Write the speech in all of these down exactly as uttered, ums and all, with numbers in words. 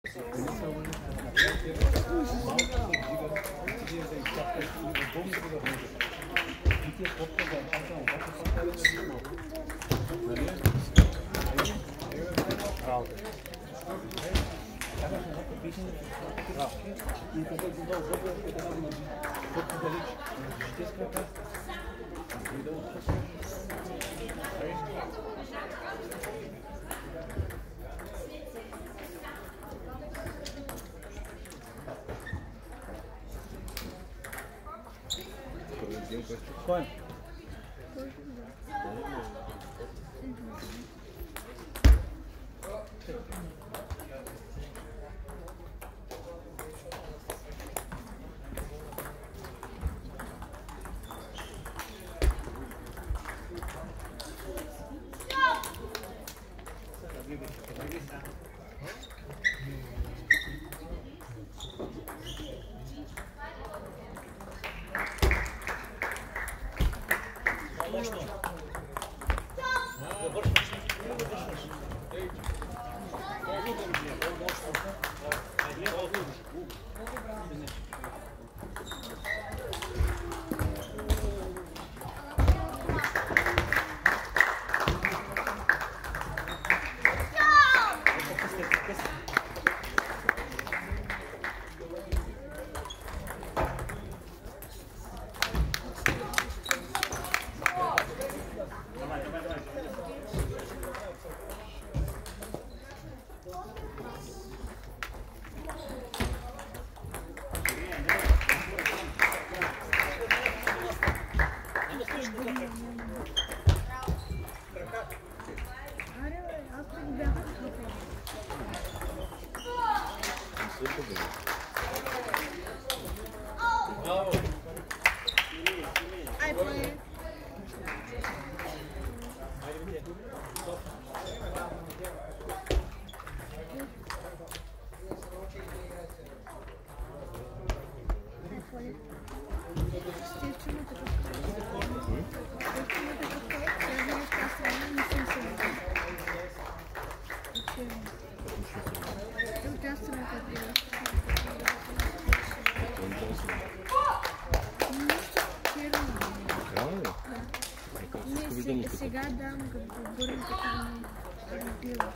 Кој? Сега дам като бърнем така на родила.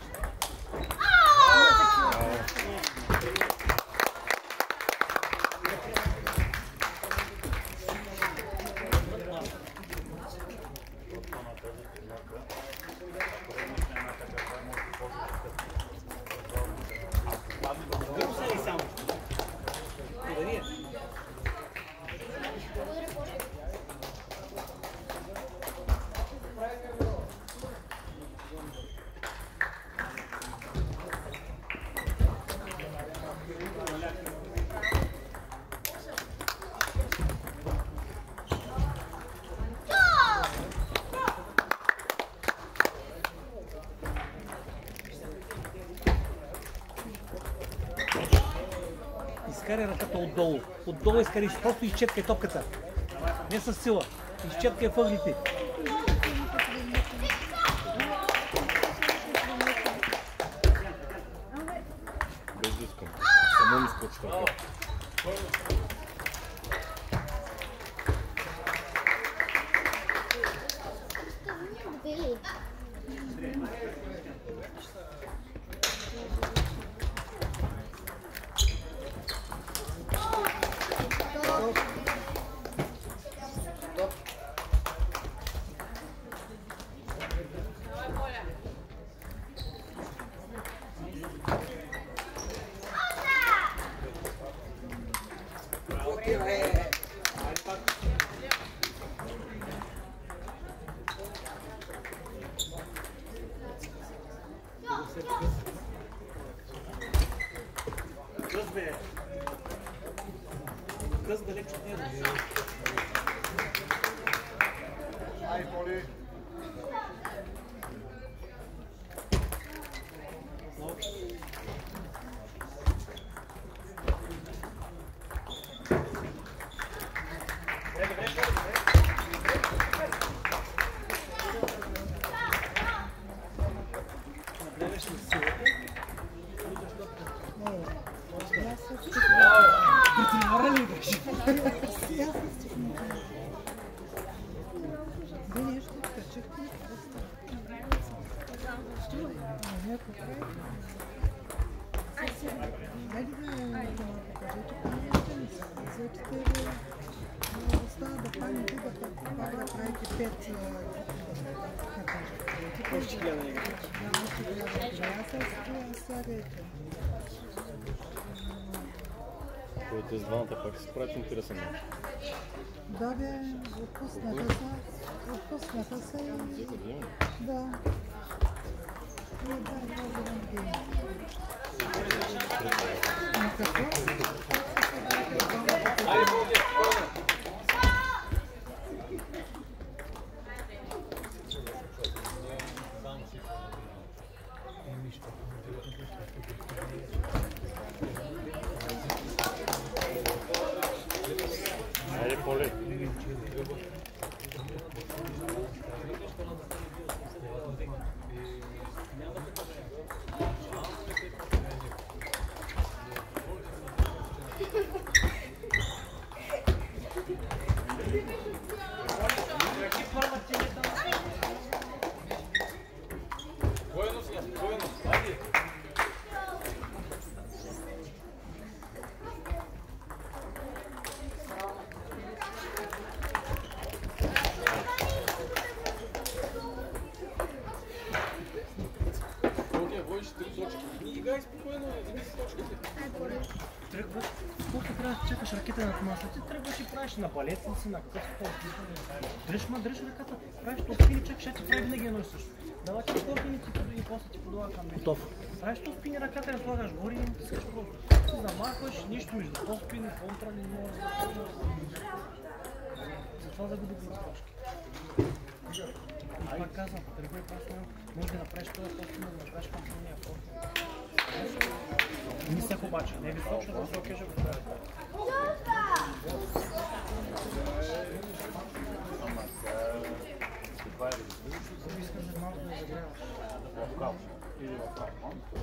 Изкарай ръката отдолу. Отдолу изкарай, просто изчепкай топката. Не с сила. Изчепкай въглите. Без да искам. Само ми скочва. Къс бе! Къс далеч от него. Ай, Поли! Нагледаш на силата, Притримара ли беше? Да нещо качихте. Някой прави. Хайде да покажете по-нещо. Взетите ли остава да паните да правите пет Още гледа не греш. още приятелство, сядайте. Който с двамата пак се правят интересен начин. Да бе, отпуснаха са. Отпуснаха са и... Да. И да, да, да, да. На какво? Айде, Поле. Тръгваш, колко трябва да чакаш ръките над масата, ти тръгваш и правиш на балетници, на какъв спорт. Дръж, ма, дръж ръката, правиш топ-спини, чакаш, ще ти прави винаги едно и също. Давай ти топ-спини и после ти подава към мен. Готов. Правиш топ-спини, ръката я слагаш горе и не тискаш просто. Ти замахваш, нищо между топ-спини, контра не може да затова загуби главашки. И пак казвам, тръгвай просто, може да направиш това топ-спини, да направиш кампания форта. Не се обаче, не е височно, но висок е же го прави. Искаш да малко да загряваш. В кал. Или в кал.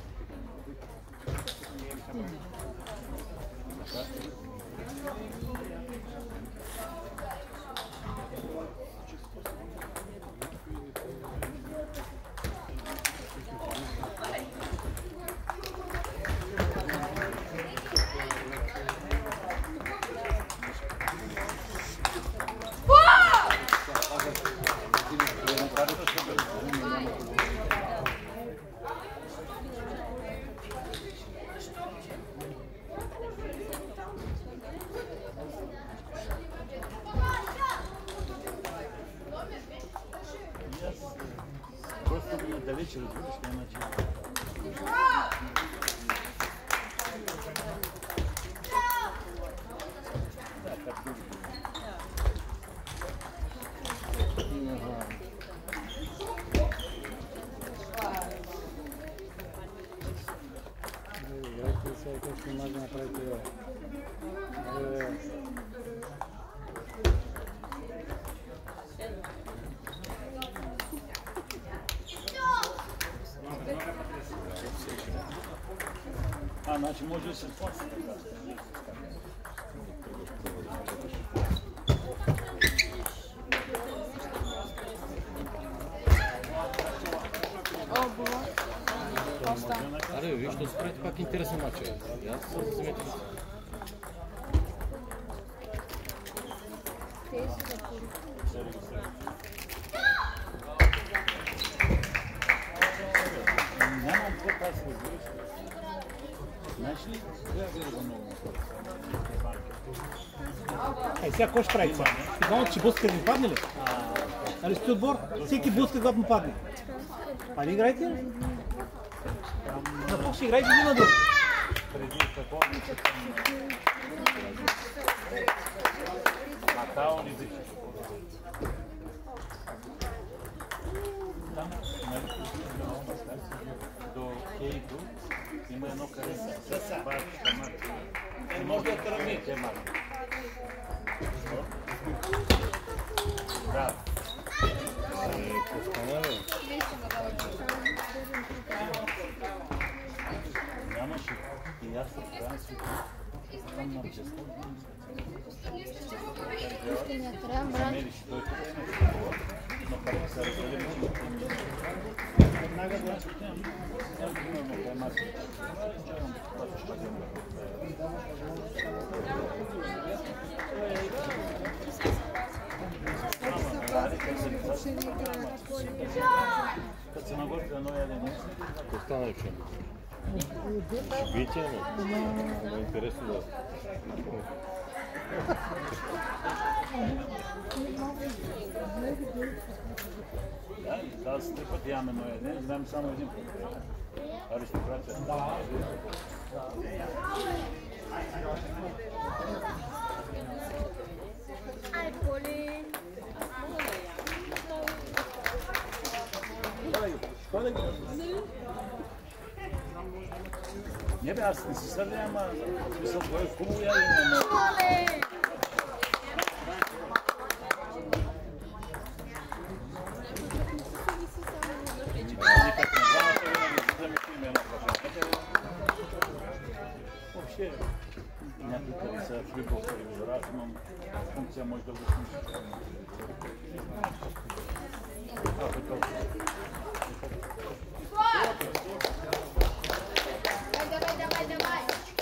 Далече разбираш, няма начин. Играйте сега, как ще може да направите това. А, значи може да се плати. Аре, виж, ще се прави пак интересен начин. Я се вземете. Нямам какво пас да разбираш. Знаеш ли, трябва да го много Ей, сега кой ще прави това? Иванов, че блъска не падне ли? Нали сте отбор? Всеки блъска, когато му падне. Пали играйте ли? На кой ще играйте един на друг? преди какво Матао ли диши? Там до Кейто има едно кареса. Е, може да отърви. Да. Нямаше. И аз се правя света. Ще не трябва, брат. Намериш той тук е но пак се разделим. Веднага да почнем. Няма да имаме информация. Kad se nagorite na novi jedan mjesec? Остана че. Видите, но много интересно да. Да, тази три пъти имаме нови един, знаем само един път. Аристокрация. Ай, Поли! Не бе, аз не се сърдя, ама смисъл, това е хубаво ядене, но... Поли! Въобще, някой къде са в Любовска ревизора, имам функция, може да го смисля. Ако е толкова. Давай, давай, давай!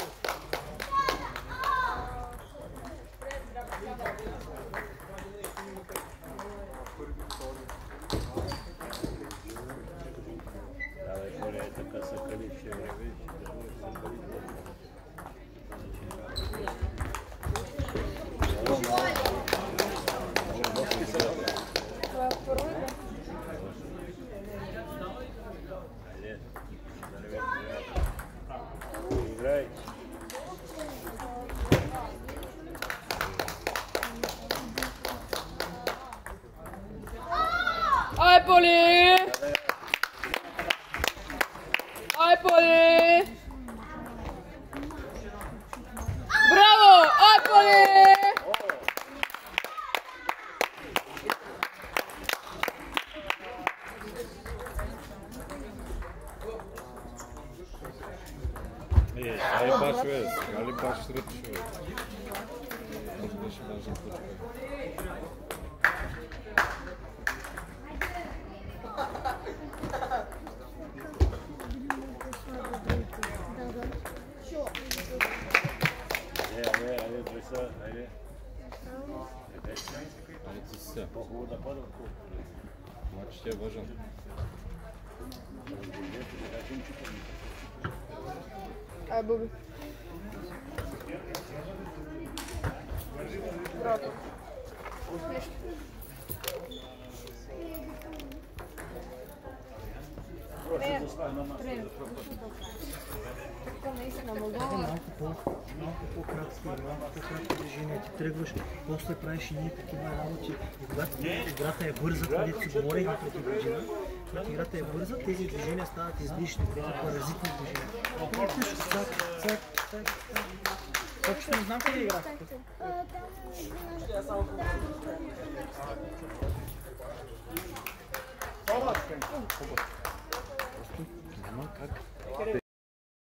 Давай, Коля, е така са кали, ще вреви, ще вреви, са кали. Това е първо. Айде, да не ве играй. Ай, Поли! Ай, Поли! Браво! Ай, Поли! Е, ай баш бе, али баш сред човек. Това беше важна точка. Айде, айде, айде, двеса, айде. Ай ти се. По-хубаво да пада, отколкото. Матч ти е важен. Ай, Боби. Браво. Малко по, малко по-кратки, малко по-кратки движения, ти тръгваш, после правиш и ние такива работи. И когато играта е бърза, където си говорихме преди година, когато играта е бърза, тези движения стават излишни, тези паразитни движения. Цак, цак, цак, цак. Точно не знам къде играх. Няма как.